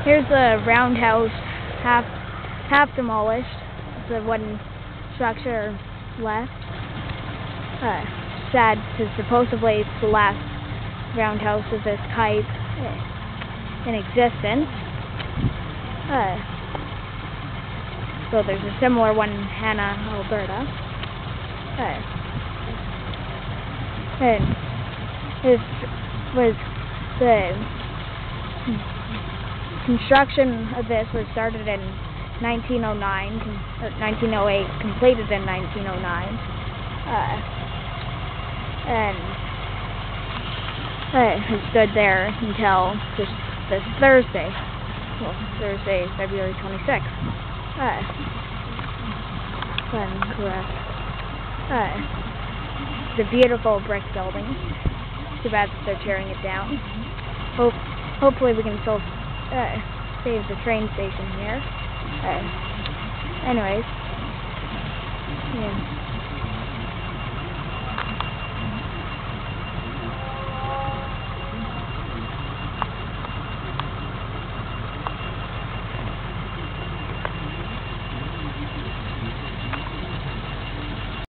Here's the roundhouse, half demolished. It's a wooden structure left. Sad, because supposedly it's the last roundhouse of this type in existence. So there's a similar one in Hannah, Alberta. And this was the construction of this was started in 1909, or 1908, completed in 1909. And it stood there until this Thursday. Well, Thursday, February 26th. Correct. The beautiful brick building. Too bad that they're tearing it down. Hopefully we can still save the train station here. Anyways. Yeah.